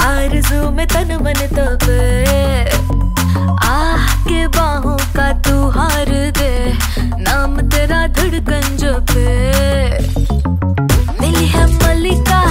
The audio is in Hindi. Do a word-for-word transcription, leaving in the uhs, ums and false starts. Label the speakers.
Speaker 1: आरज़ू में तन मन तपे, आह के बाहों का तू हार दे, नाम तेरा धड़कन जो पे। मिली है मलिका